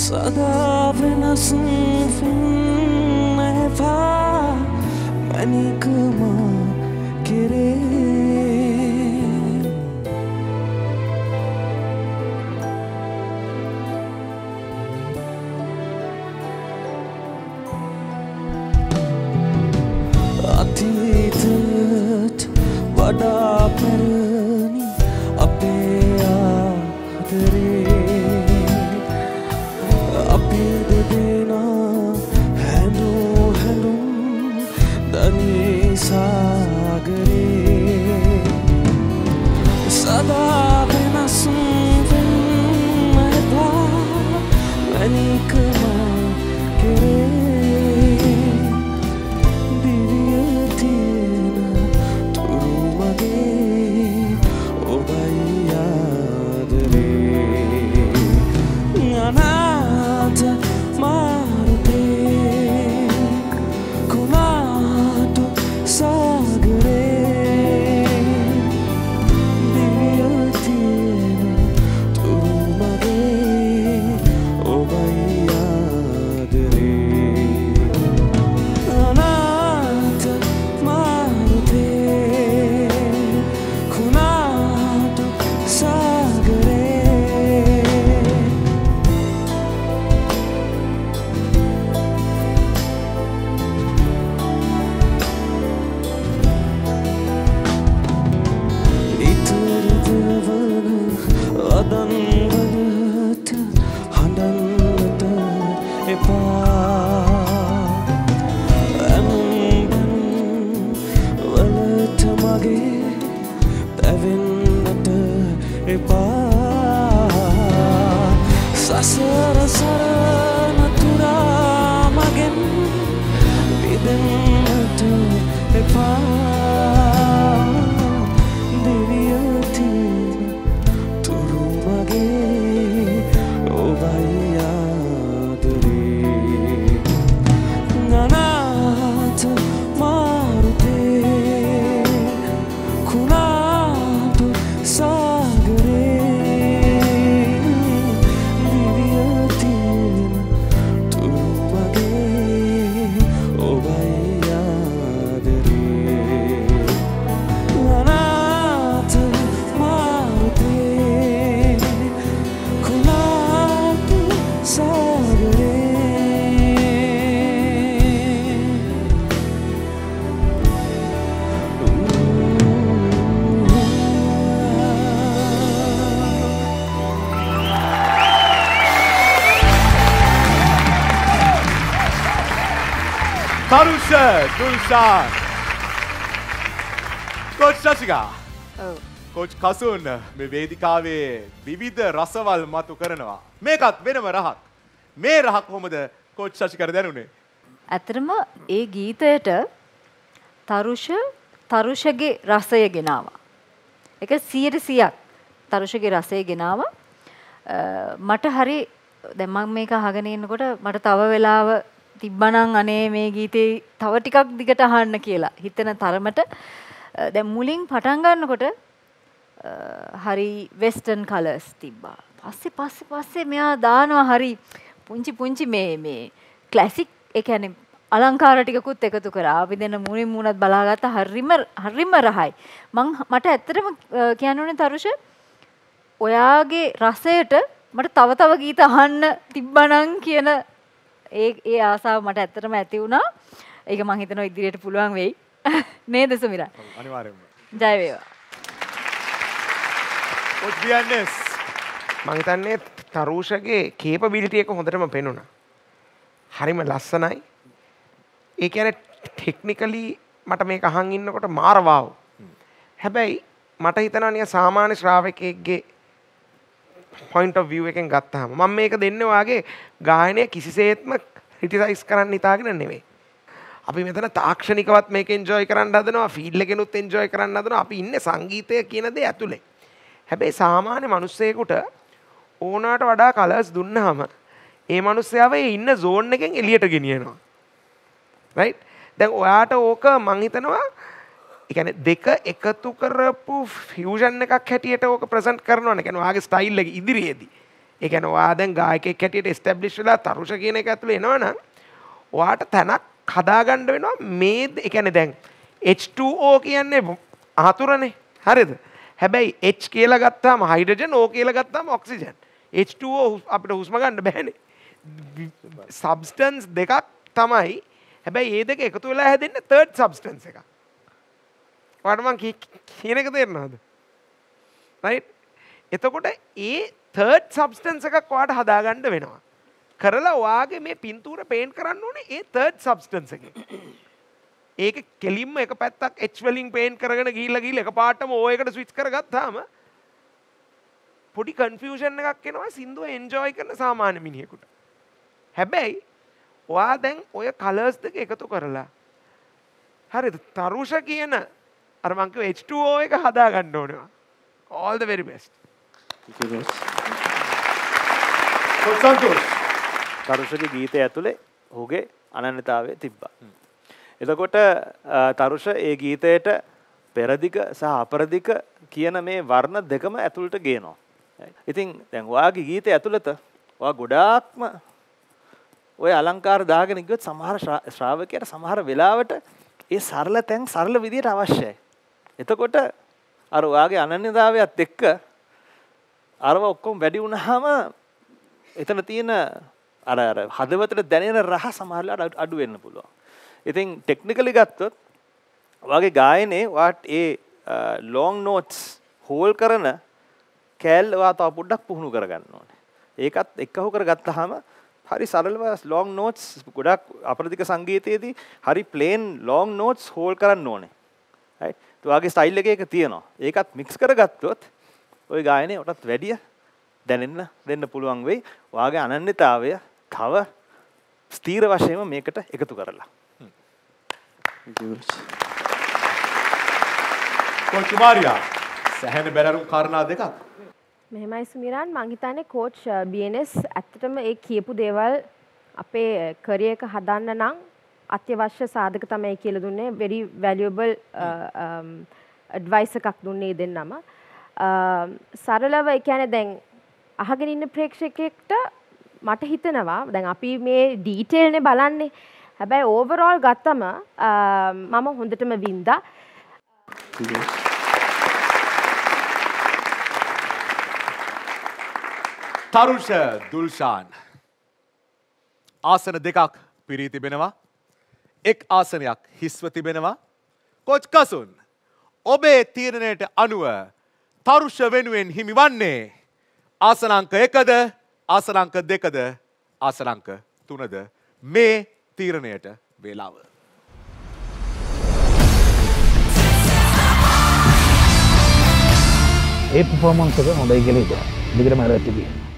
सदा වෙනස් වෙන්නේපා මනිකම කෙරේ අතීතයට වඩා පැරණි අපේ ආදරේ सागरे सदा වෙනස් වෙන්නේපා මනිකම කෙරේ දිවිය තියෙන තුරු මගේ ඔබයි ආදරේ අනාත මාරුතේ කුමාට සසර සරණ තුරා මගෙන් විදෙන්නට එපා දෙවිය තියෙන තුරු මගේ ඔබයි ආදරේ අනාත මාරුතේ කුණාට සාගරේ Tarusha, Gulshan. Coach Shashika. Coach Kasun මේ වේදිකාවේ විවිධ රසවල් මතු කරනවා. මේකත් වෙනම රහක්. මේ රහක් කොහොමද coach Shashika දැනුනේ? ඇත්තටම ඒ ගීතයට තරුෂගේ රසය ගෙනාවා. ඒක 100%ක් තරුෂගේ රසය ගෙනාවා. මට හරි දැන් මම මේක අහගෙන ඉන්නකොට මට තව වෙලාව තිබ්බනම් අනේ මේ ගීතේ තව ටිකක් දිගට අහන්න කියලා හිතන තරමට දැන් මුලින් පටන් ගන්නකොට හරි වෙස්ටර්න් කලර්ස් තිබ්බා. පස්සේ මෙයා දානවා හරි පුංචි මේ ක්ලාසික් ඒ කියන්නේ අලංකාර ටිකකුත් එකතු කරා. අපි දෙන්න මුණින් මුණත් බලාගත්ත හරිම රහයි. මට ඇත්තටම කියන්න ඕනේ තරුෂ ඔයාගේ රසයට මට තව ගීත අහන්න තිබ්බනම් කියන ඒ ආසාව මට ඇත්තටම ඇති වුණා. ඒක මම හිතනවා ඉදිරියට පුළුවන් වෙයි. නේද සුමිරා? අනිවාර්යයෙන්ම. ජය වේවා. coach BNS මම හිතන්නේ තරුෂගේ කේපබිලිටි එක හොඳටම පෙනුණා. හරිම ලස්සනයි. ඒ කියන්නේ ටෙක්නිකලි මට මේක අහන් ඉන්නකොට මාර වාව්. හැබැයි මට හිතනවා නිය සාමාන්‍ය ශ්‍රාවකයෙක්ගේ point of view එකෙන් ගත්තාම මම මේක දෙන්නේ වාගේ ගායනය කිසිසේත්ම ක්‍රිටිසයිස් කරන්න හිතාගෙන නෙවෙයි. අපි මෙතන තාක්ෂණිකවත් මේක එන්ජොයි කරන්න හදනවා, ෆීල් එකෙනුත් එන්ජොයි කරන්න හදනවා. අපි ඉන්නේ සංගීතය කියන දේ ඇතුලේ. හැබැයි සාමාන්‍ය මිනිස්සෙකුට ඕනාට වඩා කලර්ස් දුන්නාම ඒ මිනිස්සයාව ඒ ඉන්න zone එකෙන් එළියට ගෙනියනවා. right? දැන් ඔයාට ඕක මං හිතනවා ඒ කියන්නේ දෙක එකතු කරපු ෆියුෂන් එකක් හැටියට ඕක ප්‍රසන්ට් කරනවනේ. කියන්නේ ඔයාගේ ස්ටයිල් එක ඉදිරියේදී. ඒ කියන්නේ ඔයා දැන් ගායකයෙක් හැටියට එස්ටැබ්ලිෂ් වෙලා තරුෂ කියන එක ඇතුළේ එනවනම් ඔයාට තැනක් හදාගන්න වෙනවා මේ ඒ කියන්නේ දැන් H2O කියන්නේ ආතුරනේ හරිද හැබැයි H කියලා ගත්තාම හයිඩ්‍රජන් O කියලා ගත්තාම ඔක්සිජන් H2O අපිට හුස්ම ගන්න බෑනේ සබ්ස්ටන්ස් දෙකක් තමයි හැබැයි ඒ දෙක එකතු වෙලා හැදෙන්නේ තර්ඩ් සබ්ස්ටන්ස් එකක් ඔයාලට මං කියන එක තේරෙනවද රයිට් එතකොට ඒ තර්ඩ් සබ්ස්ටන්ස් එකක් ඔයාට හදාගන්න වෙනවා කරලා ඔයාගේ මේ පින්තූර පේන්ට් කරන්න ඕනේ ඒ තර්ඩ් සබ්ස්ටන්ස් එකේ ඒක කෙලින්ම එක පැත්තක් H වලින් පේන්ට් කරගෙන ගිහිල්ලා එකපාරටම O එකට ස්විච් කරගත්තාම පොඩි කන්ෆියුෂන් එකක් එනවා සින්දුව එන්ජොයි කරන සාමාන්‍ය මිනිහෙකුට හැබැයි ඔයා දැන් ඔය කලර්ස් දෙක එකතු කරලා හරිද තරුෂ කියන අර මං කිව්ව H2O එක හදා ගන්න ඕනේ all the very best සන්තෝෂ් තරුෂගේ ගීතය ඇතුලේ ඔහුගේ අනන්‍යතාවය තිබ්බා. එතකොට තරුෂ ඒ ගීතයට පෙරදිග සහ අපරදිග කියන මේ වර්ණ දෙකම ඇතුළට ගේනවා. ඉතින් දැන් ඔයාගේ ගීතය ඇතුළත ඔයා ගොඩාක්ම ඔය අලංකාර දාගෙන ගියොත් සමහර ශ්‍රාවකයට සමහර වෙලාවට ඒ සරල තැන් සරල විදියට අවශ්‍යයි. එතකොට අර ඔයාගේ අනන්‍යතාවයත් එක්ක අරව ඔක්කොම වැඩි වුණාම එතන තියෙන අර හදවතට දැනෙන රහ සමහරවිට අඩු වෙන්න පුළුවන්. ඉතින් ටෙක්නිකලි ගත්තොත් ඔයාගේ ගායනේ වාට ඒ ලොං නෝට්ස් හෝල් කරන කෑල්ල ඔයා තව පොඩ්ඩක් පුහුණු කරගන්න ඕනේ. ඒකත් එක්කහුව කරගත්තාම හරි සරලව ලොං නෝට්ස් ගොඩක් අපරදිග සංගීතයේදී හරි ප්ලේන් ලොං නෝට්ස් හෝල් කරන්න ඕනේ. රයිට්. ඔයාගේ ස්ටයිල් එකේ ඒක තියෙනවා. ඒකත් මික්ස් කරගත්තොත් ওই ගායනේ ඔටත් වැඩිය දැනෙන්න දෙන්න පුළුවන් වෙයි. ඔයාගේ අනන්‍යතාවය තව ස්ථීර වශයෙන්ම මේකට එකතු කරලා. කොච් මාරියා සැහැණ බැලරුම් කාරණා දෙකක්. මෙහෙමයි සුමිරාන් මං හිතන්නේ කෝච් BNS ඇත්තටම ඒ කියපු දේවල් අපේ කරියර් එක හදන්න නම් අත්‍යවශ්‍ය සාධක තමයි කියලා දුන්නේ very valuable advice එකක් දුන්නේ දෙන්නම. සරලව ඒ කියන්නේ දැන් අහගෙන ඉන්න ප්‍රේක්ෂකෙක්ට මට හිතෙනවා දැන් අපි මේ ඩීටේල් නේ බලන්නේ. හැබැයි ඕවරෝල් ගත්තම මම හොඳටම වින්දා. තරුෂ දුල්ෂාන් ආසන දෙකක් පිරී තිබෙනවා. එක් ආසනයක් හිස්ව තිබෙනවා. කොච් කසුන් ඔබේ තීරණයට අනුව තරුෂ වෙනුවෙන් හිමි වන්නේ ආසනංක 1ද ආසනංක 2ද ආසනංක 3ද මේ තීරණයට වේලාව. ඒ පර්ෆෝමන්ස් එක හොඳයි කියලා හිතනවා. දිගටම හරි තිබෙනවා.